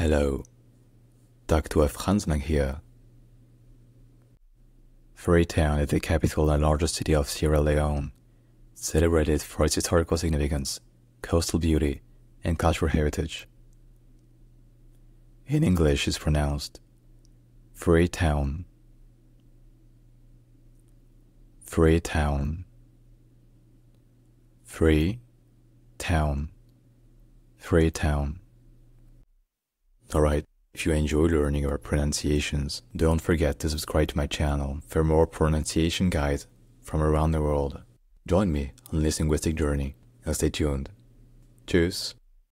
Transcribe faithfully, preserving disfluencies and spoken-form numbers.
Hello, Doctor Franz here. Freetown is the capital and largest city of Sierra Leone, celebrated for its historical significance, coastal beauty, and cultural heritage. In English, it's pronounced Freetown. Freetown. Free town. Freetown. Alright, if you enjoy learning about pronunciations, don't forget to subscribe to my channel for more pronunciation guides from around the world. Join me on this linguistic journey and stay tuned. Tschüss.